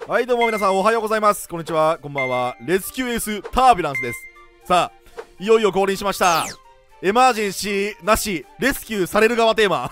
はい、どうも皆さんおはようございます。こんにちは、こんばんは。レスキューエースタービュランスです。さあ、いよいよ降臨しました。エマージェンシーなし、レスキューされる側テーマ。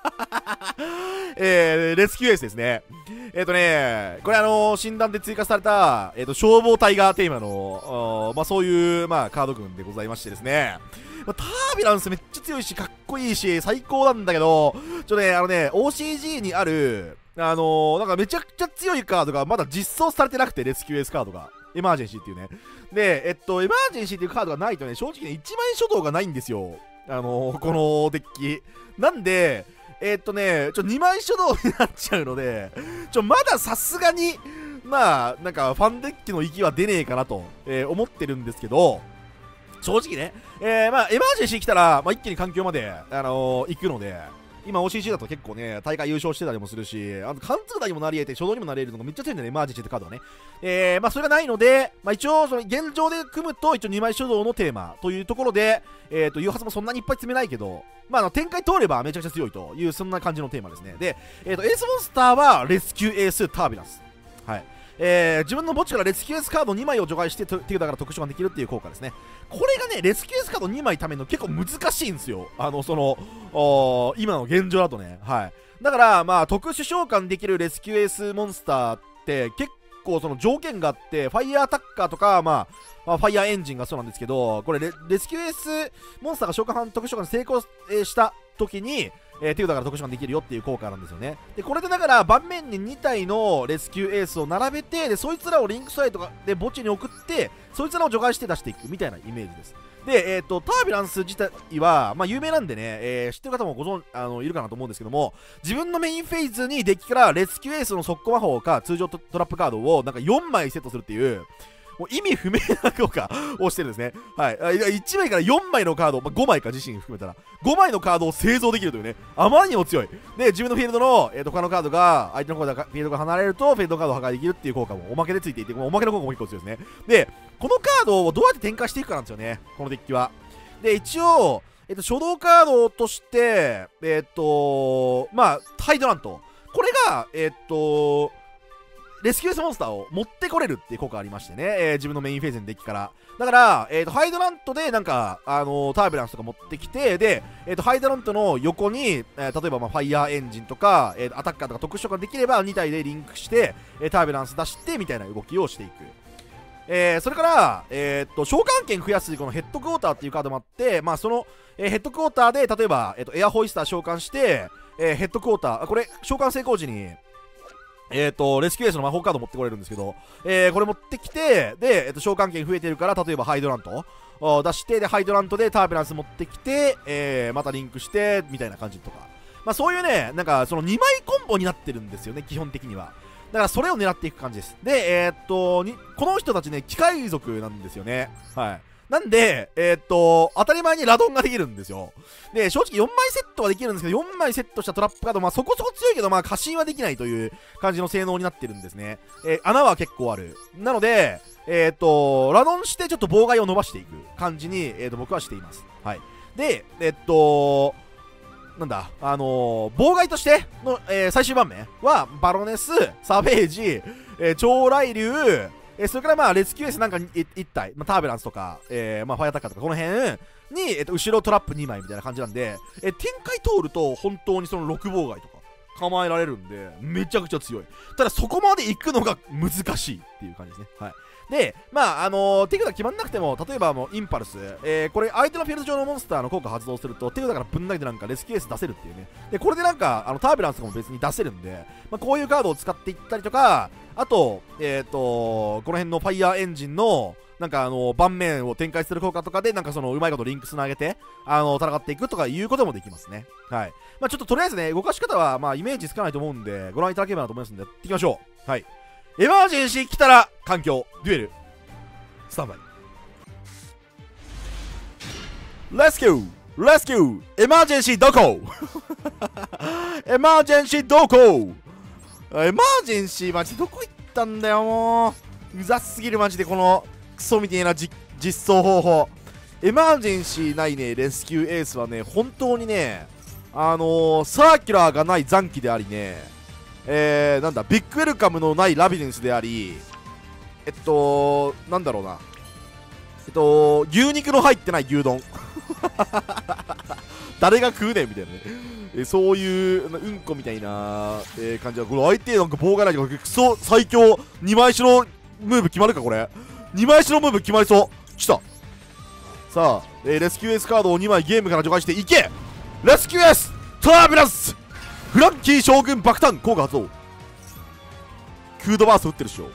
レスキューエースですね。これ診断で追加された、消防隊がテーマの、そういう、カード群でございましてですね。タービュランスめっちゃ強いし、かっこいいし、最高なんだけど、OCG にある、なんかめちゃくちゃ強いカードがまだ実装されてなくて、レスキューエースカードが。エマージェンシーっていうね。で、エマージェンシーっていうカードがないとね、正直ね、一枚書道がないんですよ。このデッキ。なんで、2枚書道になっちゃうので、まださすがに、なんかファンデッキの域は出ねえかなと、思ってるんですけど、正直ね、エマージェンシー来たら、一気に環境まで、行くので、今 OCC だと結構ね、大会優勝してたりもするし、貫通台にもなり得て、初動にもなれるのがめっちゃ強いんだよね、エマージェンシーってカードはね。それがないので、一応、その現状で組むと、一応2枚書道のテーマというところで、誘発もそんなにいっぱい詰めないけど、展開通ればめちゃくちゃ強いという、そんな感じのテーマですね。で、エースモンスターは、レスキューエースタービュランス。はい。自分の墓地からレスキューエースカード2枚を除外して手札から特殊ができるっていう効果ですね。これがね、レスキューエースカード2枚ための結構難しいんですよ。今の現状だとね。はい。だから、特殊召喚できるレスキューエースモンスターって結構その条件があって、ファイヤーアタッカーとか、ファイヤーエンジンがそうなんですけど、これレスキューエースモンスターが特殊召喚成功した時に、手札から特殊召喚できるよっていう効果なんですよね。で、これでだから盤面に2体のレスキューエースを並べて、でそいつらをリンクサイトで墓地に送って、そいつらを除外して出していくみたいなイメージです。で、タービュランス自体は、有名なんでね、知ってる方もいるかなと思うんですけども、自分のメインフェーズにデッキからレスキューエースの速攻魔法か通常トラップカードをなんか4枚セットするっていう、もう意味不明な効果をしてるんですね。はい。1枚から4枚のカード、5枚か自身含めたら、5枚のカードを製造できるというね、あまりにも強い。で、自分のフィールドの、他のカードが、相手のフィールドが離れると、フィールドカードを破壊できるっていう効果もおまけでついていて、おまけの効果も結構強いですね。で、このカードをどうやって展開していくかなんですよね、このデッキは。で、一応、初動カードとして、ハイドラント。これが、レスキューエースモンスターを持ってこれるっていう効果がありましてね、自分のメインフェーズのデッキから。だから、ハイドラントでなんか、タービュランスとか持ってきて、で、ハイドラントの横に、例えばファイヤーエンジンとか、アタッカーとか特殊召喚できれば2体でリンクして、タービュランス出してみたいな動きをしていく。それから、召喚権増やすこのヘッドクォーターっていうカードもあって、その、ヘッドクォーターで、例えば、エアホイスター召喚して、ヘッドクォーター、これ、召喚成功時に、レスキューエースの魔法カード持ってこれるんですけど、これ持ってきて、で、召喚権増えてるから、例えばハイドラントを出して、で、ハイドラントでタービュランス持ってきて、またリンクして、みたいな感じとか。そういうね、なんか、その2枚コンボになってるんですよね、基本的には。だからそれを狙っていく感じです。で、この人たちね、機械族なんですよね。はい。なんで、当たり前にラドンができるんですよ。で、正直4枚セットはできるんですけど、4枚セットしたトラップカード、そこそこ強いけど、過信はできないという感じの性能になってるんですね。穴は結構ある。なので、ラドンしてちょっと妨害を伸ばしていく感じに、僕はしています。はい。で、妨害としての、最終盤面は、バロネス、サベージ、超雷竜、それからレスキューエースなんか1体、タービュランスとか、ファイアタッカーとか、この辺に、後ろトラップ2枚みたいな感じなんで、展開通ると本当にその6妨害とか構えられるんで、めちゃくちゃ強い。ただそこまで行くのが難しいっていう感じですね。はい。で、手札決まんなくても、例えばインパルス、これ相手のフィールド上のモンスターの効果発動すると、手札からぶん投げてなんかレスキューエース出せるっていうね。で、これでなんか、タービュランスとかも別に出せるんで、こういうカードを使っていったりとか、あと、この辺のファイヤーエンジンの、なんか盤面を展開する効果とかで、なんかそのうまいことリンクつなげて、戦っていくとかいうこともできますね。はい。ちょっととりあえずね、動かし方は、イメージつかないと思うんで、ご覧いただければなと思いますんで、やっていきましょう。はい。エマージェンシー来たら、環境、デュエル、スタンバイ。レスキューエマージェンシーどこエマージェンシーどこエマージェンシーマジどこ行ったんだよもう。うざすぎるマジでこのクソみたいな実装方法。エマージェンシーないね、レスキューエースはね、本当にね、サーキュラーがない残機でありね、 なんだ、ビッグウェルカムのないラビリンスであり、なんだろうな、牛肉の入ってない牛丼。誰が食うねんみたいなね。そういううんこみたいな、感じは、これ相手なんか棒がないとかクソ最強2枚白ムーブ決まるか。これ2枚白ムーブ決まりそう。来た。さあ、レスキューエースカードを2枚ゲームから除外していけ。レスキューエースタービュランスフランキー将軍爆誕効果発動。クードバースト打ってるっしょ。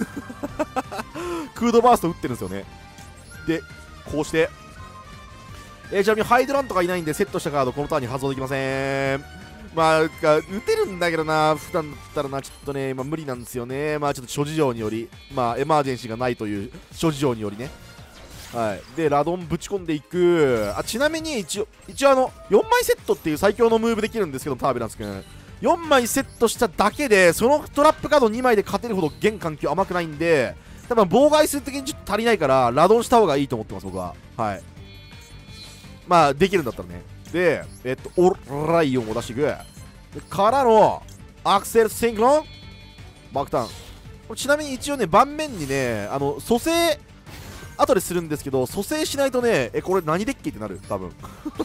クードバースト打ってるんですよね。でこうして、ちなみにハイドランとかいないんでセットしたカードこのターンに発動できません。まあ打てるんだけどな、普段だったらな、ちょっとね今無理なんですよね。まあちょっと諸事情により、まあエマージェンシーがないという諸事情によりね。はい、でラドンぶち込んでいく。ちなみに一応4枚セットっていう最強のムーブできるんですけど、タービュランス君4枚セットしただけでそのトラップカード2枚で勝てるほど現環境甘くないんで、多分妨害数的にちょっと足りないからラドンした方がいいと思ってます僕は。はい、まあできるんだったらね。でオライオンを出していくからのアクセルシンクロン爆弾。ちなみに一応ね盤面にね蘇生後でするんですけど、蘇生しないとねこれ何デッキってなる多分。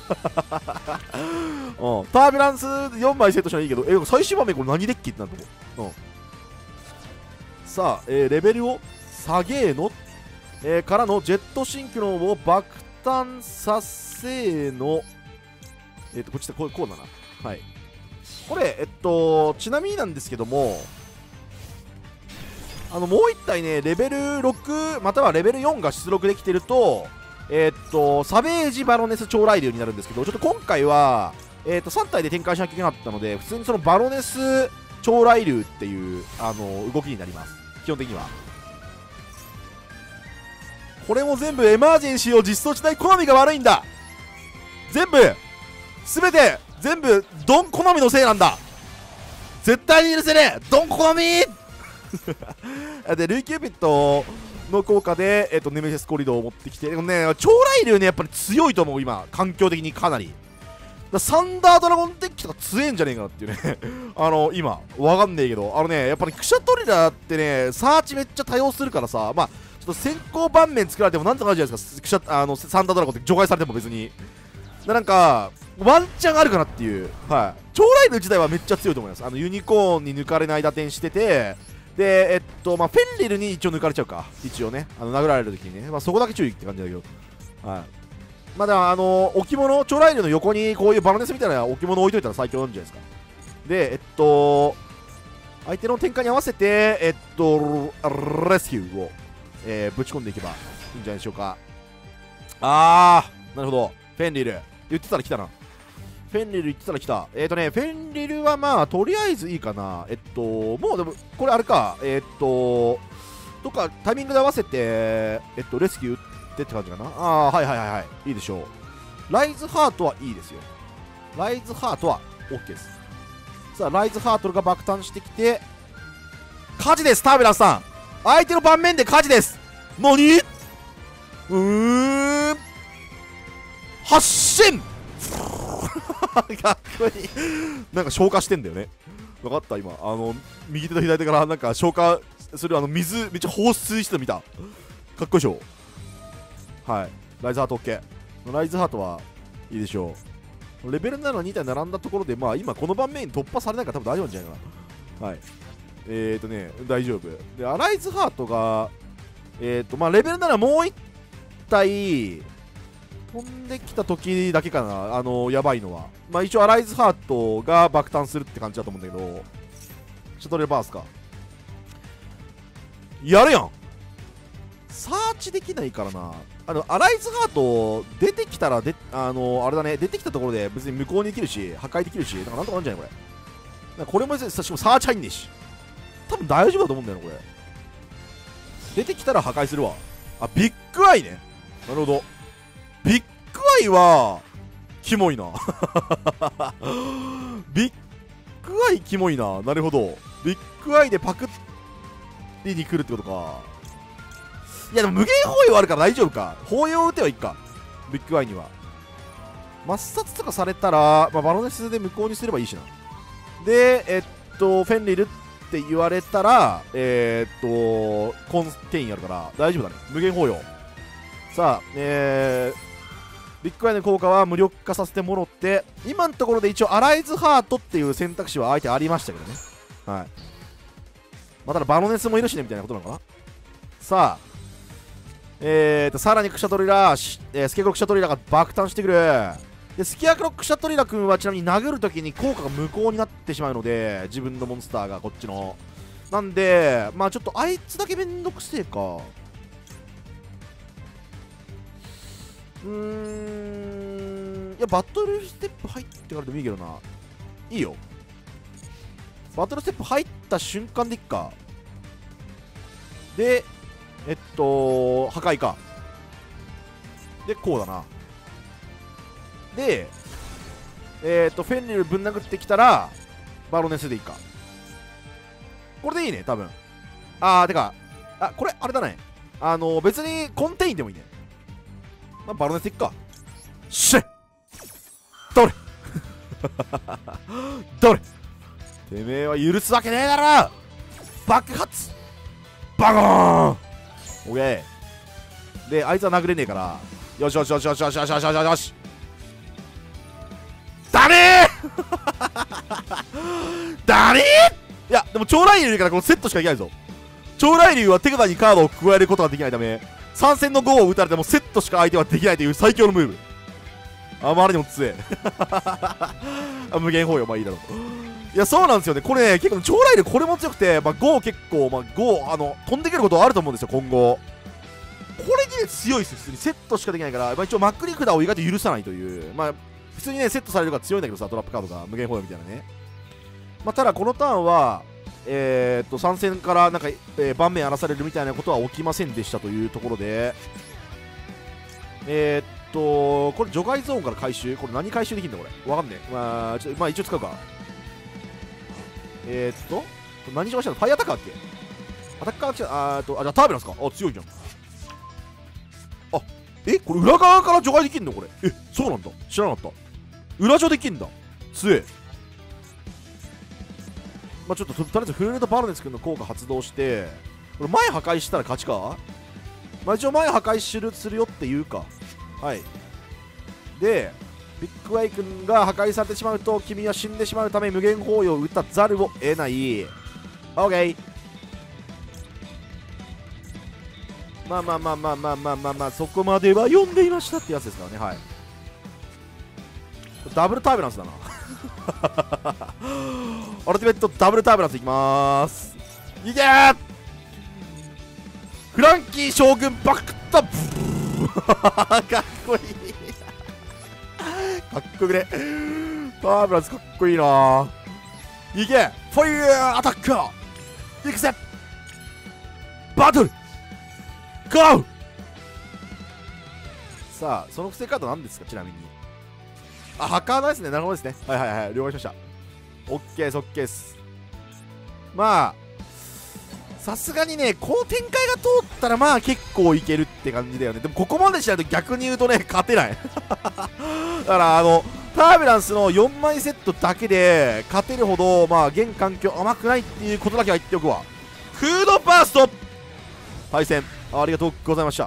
タービュランス4枚セットしたらいいけど最終盤面これ何デッキってなると思う。さあ、レベルを下げーの、からのジェットシンクロンを爆誕させーの。こっちでこうだな。はい、これちなみになんですけども、もう1体ねレベル6またはレベル4が出力できてるとサベージバロネス超雷流になるんですけど、ちょっと今回は3体で展開しなきゃいけなかったので、普通にそのバロネス超雷流っていう動きになります。基本的にはこれも全部エマージェンシーを実装しない好みが悪いんだ。全部全部ドン好みのせいなんだ。絶対に許せねえドン好み。でルイキューピットの効果で、ネメシスコリドーを持ってきて、でもね超雷流ねやっぱり強いと思う。今環境的にかなりサンダードラゴンデッキとか強えんじゃねえかなっていうね。今わかんねえけどやっぱりクシャトリラーってねサーチめっちゃ多用するからさ、まあちょっと先行盤面作られてもなんとかなるじゃないですか。サンダードラゴンって除外されても別になんかワンチャンあるかなっていう。はい、超雷流自体はめっちゃ強いと思います。ユニコーンに抜かれない打点してて、でフェンリルに一応抜かれちゃうか、一応ね殴られるときにね、まあ、そこだけ注意って感じだけど、はい、まだ置物超雷流の横にこういうバロネスみたいな置物置いといたら最強なんじゃないですか。で相手の展開に合わせてレスキューを、ぶち込んでいけばいいんじゃないでしょうか。なるほど。フェンリル言ってたら来たな。フェンリル言ってたら来た。フェンリルはまあとりあえずいいかな。もうでもこれあれか。どっかタイミングで合わせてレスキュー打ってって感じかな。はいいいでしょう。ライズハートはいいですよ。ライズハートは OK です。さあライズハートが爆誕してきて火事です。タービュランスさん相手の盤面で火事です。何発進かっこいい。なんか消化してんだよね。分かった今右手と左手からなんか消化する水めっちゃ放水してた見た。かっこいいでしょ。はい、ライズハート OK。 ライズハートはいいでしょう。レベル7の2体並んだところでまあ今この盤面に突破されないから多分大丈夫なんじゃないかな。はい大丈夫で、アライズハートがまあレベル7もう1体飛んできた時だけかな、やばいのは。まあ一応アライズハートが爆誕するって感じだと思うんだけど、シャトレバースかやるやん。サーチできないからな。アライズハート出てきたらあれだね、出てきたところで別に無効にできるし破壊できるし、なんかなんとかなんじゃないこれ。これもしかもサーチ入んねえし多分大丈夫だと思うんだよなこれ。出てきたら破壊するわ。ビッグアイね。なるほど。ビッグアイはキモいな。ビッグアイキモいな。なるほど。ビッグアイでパクリに来るってことか。いやでも無限包囲はあるから大丈夫か。包囲を打てばいいかビッグアイには。抹殺とかされたら、まあ、バロネスで無効にすればいいしな。でフェンリルって言われたらコンテインやるから大丈夫だね。無限包容。さあビッグアイの効果は無力化させてもろって、今のところで一応アライズハートっていう選択肢は相手ありましたけどね。はい。まあ、ただバロネスもいるしねみたいなことなのかな。さあさらにクシャトリラスケクロクシャトリラが爆誕してくる。でスキアクロクシャトリラ君はちなみに殴るときに効果が無効になってしまうので、自分のモンスターがこっちのなんで、まあちょっとあいつだけめんどくせえか。いやバトルステップ入ってからでもいいけどな。いいよ。バトルステップ入った瞬間でいっか。で破壊か。でこうだな。でフェンリルぶん殴ってきたらバロネスでいいか。これでいいね多分。てかこれあれだね。別にコンテインでもいいね。まあ、バロネスいっか。シェッどれどれてめえは許すわけねえだろ。爆発バゴーン。オッケー。であいつは殴れねえから、よしよしよしよしよしよしよしよしよしだねーだねー。いやでも超雷竜からこのセットしかいけないぞ。超雷竜は手札にカードを加えることができないため、参戦の5を打たれてもセットしか相手はできないという最強のムーブ。あまりにも強え無限包容、まあいいだろう。いやそうなんですよね。これね結構超雷竜これも強くて、まあ、5結構、まあ、5飛んでくることはあると思うんですよ今後。これにね強いですよ。普通にセットしかできないから、まあ、一応まっくり札を意外と許さないという、まあ普通にねセットされるから強いんだけどさ、トラップカードが無限包容みたいなね。まあただこのターンは参戦からなんか、盤面荒らされるみたいなことは起きませんでしたというところで、これ除外ゾーンから回収、これ何回収できるんだこれわかんねえ。まあ一応使うか。何除外したの？ファイアタッカーだっけ？アタッカー来た。じゃあタービランスか。強いじゃん。これ裏側から除外できんのこれ。そうなんだ。知らなかった。裏除できんだ。強え。まあちょっととりあえずフルネとバロネス君の効果発動して、これ前破壊したら勝ちか。まあ一応前破壊するよっていうか。はい。でビッグアイ君が破壊されてしまうと君は死んでしまうため無限包囲を打たざるを得ない。オッケー。まあそこまでは読んでいましたってやつですからね。はい。ダブルタービュランスだなアルティメットダブルタービュランスいきまーす。いけーフランキー将軍バクタブかっこいいかっこよくね。タービュランスかっこいいなー。いけファイヤーアタッカーいくぜバトルゴー。さあその不正カード何ですかちなみに。ハッカーナイスね。なるほどですね。はい了解しました。オッケーですオッケーです。まあさすがにねこの展開が通ったらまあ結構いけるって感じだよね。でもここまでしないと逆に言うとね勝てないだからタービュランスの4枚セットだけで勝てるほどまあ現環境甘くないっていうことだけは言っておくわ。フードバースト対戦ありがとうございました。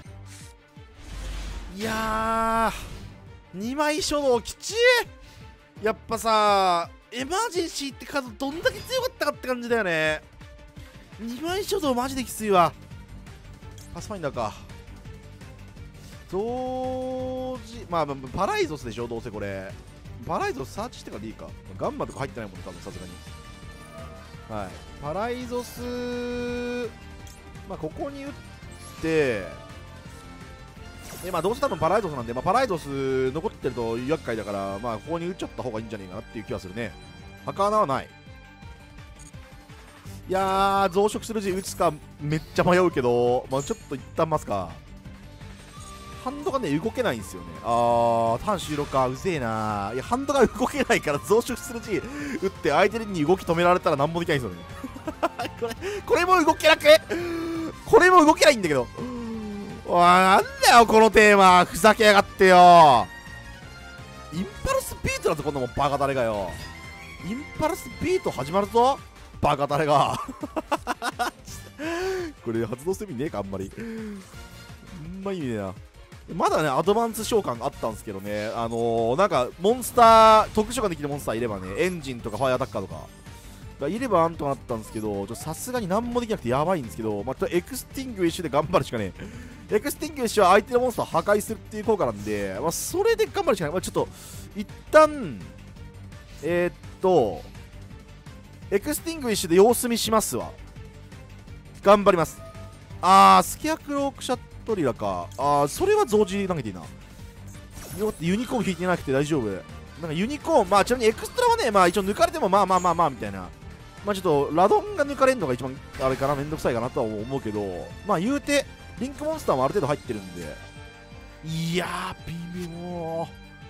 いやー2枚書道きちい。やっぱさエマージェンシーってカードどんだけ強かったかって感じだよね。2枚書道マジできついわ。パスファインダーか同時まあパライゾスでしょどうせこれ。パライゾスサーチしてからでいいか。ガンマとか入ってないもんね多分さすがに。はいパライゾスまあここに打ってまあどうせ多分パライゾスなんで、まあ、パライゾス残ってると厄介だから、まあここに打っちゃった方がいいんじゃねえかなっていう気はするね。墓穴はない。いやー増殖する字打つかめっちゃ迷うけど、まあちょっと一旦待つか。ハンドがね動けないんですよね。ターン終了かうぜえな。いやハンドが動けないから増殖する字打って相手に動き止められたら何もできないんですよねこれも動けなくこれも動けないんだけど。なんだよこのテーマふざけやがってよ。インパルスビートだぞこんなもんバカ誰がよ。 インパルスビート始まるぞバカタレがこれ発動する意味ねえかあんまり意味ねえな。まだねアドバンス召喚あったんですけどね、なんかモンスター特殊召喚できるモンスターいればね、エンジンとかファイアタッカーとかがいればなんとかなったんですけど、さすがに何もできなくてやばいんですけど、またエクスティングイッシュで頑張るしかねえ。エクスティングイッシュは相手のモンスターを破壊するっていう効果なんで、まあ、それで頑張るしかない。まあ、ちょっと一旦エクスティングイッシュで様子見しますわ。頑張ります。スケアクロークシャットリラか。それは増字投げていいな。ユニコーン引いてなくて大丈夫。なんかユニコーン、まあちなみにエクストラはね、まあ一応抜かれてもまあみたいな。まあちょっとラドンが抜かれるのが一番あれかな、めんどくさいかなとは思うけど、まあ言うてリンクモンスターもある程度入ってるんで、いやー微妙。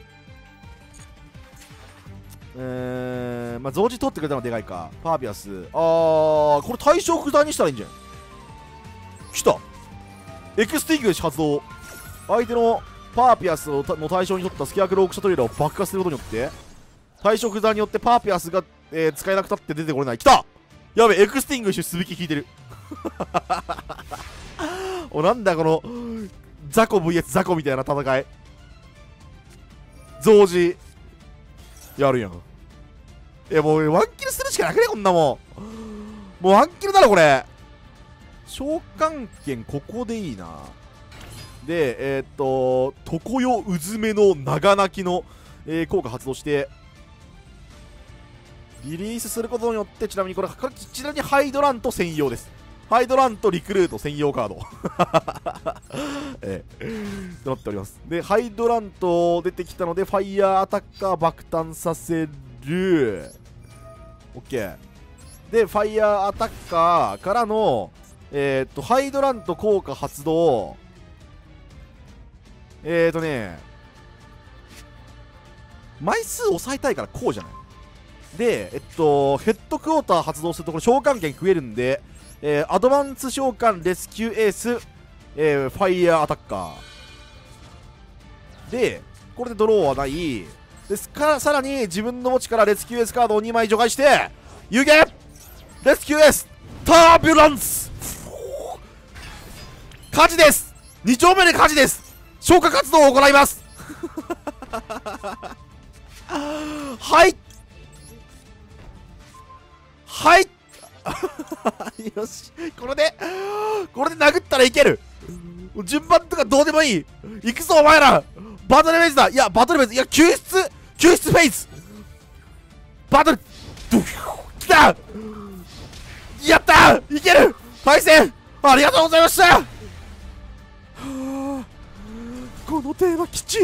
まあ増字取ってくれたのはでかいか。パーピアス、これ対象不在にしたらいいんじゃん。来たエクスティングイッシュ発動。相手のパーピアスの対象に取ったスケアクロークシャトリラを爆破することによって対象不在によってパーピアスが、使えなくたって出てこれない。来たやべエクスティングイッシュすびき引いてるなんだこのザコ VS ザコみたいな戦い。増字やるやん。もうワンキルするしかなくねこんなもん。もうワンキルだろこれ。召喚剣ここでいいな。で常世うずめの長泣きの、効果発動してリリースすることによって、ちなみにこれちなみにハイドラント専用です。ハイドラントリクルート専用カードとなっております。でハイドラント出てきたのでファイヤーアタッカー爆誕させる。 OK でファイヤーアタッカーからのハイドラント効果発動。枚数抑えたいからこうじゃない。でヘッドクォーター発動するところ召喚権増えるんで、アドバンス召喚レスキューエース、ファイヤーアタッカーで、これでドローはないですから、さらに自分の墓地からレスキューエースカードを2枚除外して有限レスキューエースタービュランス火事です。2丁目で火事です。消火活動を行いますはいはいよしこれで殴ったらいける。順番とかどうでもいい。行くぞお前ら。バトルベースだ。いやバトルベース、いや救出フェイスバトルきた。やったーいける。対戦ありがとうございました。このテーマきちい。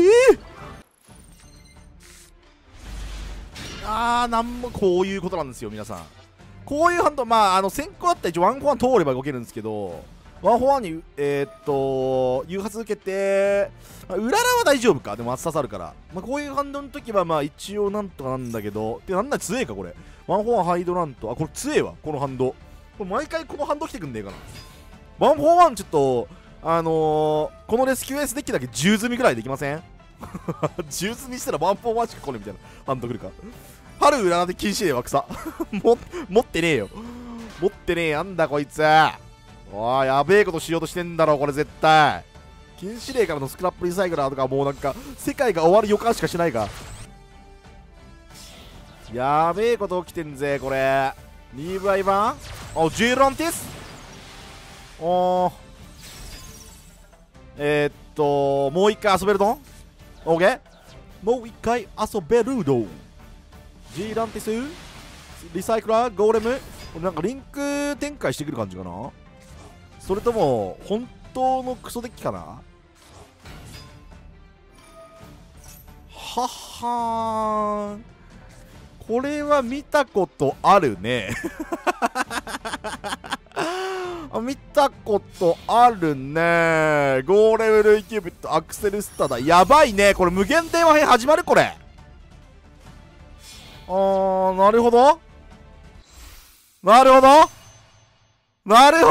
なんもこういうことなんですよ皆さん。こういうハンド、先行だったら一応ワンフォアン通れば動けるんですけど、ワンフォアンに誘発受けて、うららは大丈夫か。でも厚刺さるから、こういうハンドの時は一応なんとかなんだけど、でなんだ強えかこれ。ワンフォアンハイドラント、これ強えわこのハンド。これ毎回このハンド来てくんねえかな。ワンフォアワンちょっとこのレスキューエースデッキだけ10積みぐらいできません10積みしたらワンフォアワンしか来ねえみたいなハンドくるか。春占って禁止令は草持ってねえよ。持ってねえ。なんだこいつ。やべえことしようとしてんだろこれ絶対。禁止令からのスクラップリサイクラーとかもうなんか世界が終わる予感しかしないか。やべえこと起きてんぜこれ。リーブアイバンジェランティスもう一回遊べると OK。 もう一回遊べるど。ジーランティスリサイクラーゴーレム、なんかリンク展開してくる感じかな。それとも本当のクソデッキかな。はっはーん、これは見たことあるね見たことあるね。5レベルイキュービットアクセルスタだ。やばいねこれ。無限電話編始まるこれ。なるほどなるほどなるほ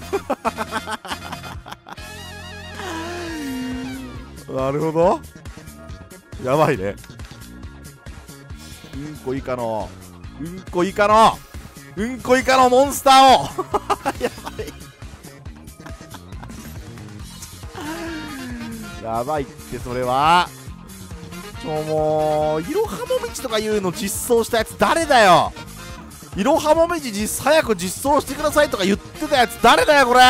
どなるほど。やばいね。インコ以下のうんこイカのモンスターをやばいやばいってそれはもういろはもみちとかいうの実装したやつ誰だよ。いろはもみち早く実装してくださいとか言ってたやつ誰だよこれ。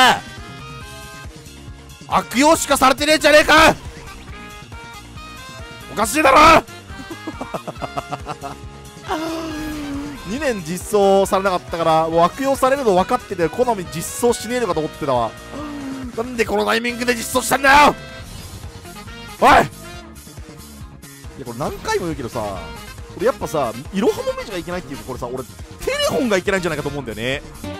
悪用しかされてねえじゃねえか。おかしいだろ2年実装されなかったからもう悪用されるの分かってて好み実装しねえのかと思ってたわ。なんでこのタイミングで実装したんだよおい。いやこれ何回も言うけどさ、これやっぱさいろはもみじがいけないっていうかこれさ俺テレフォンがいけないんじゃないかと思うんだよね。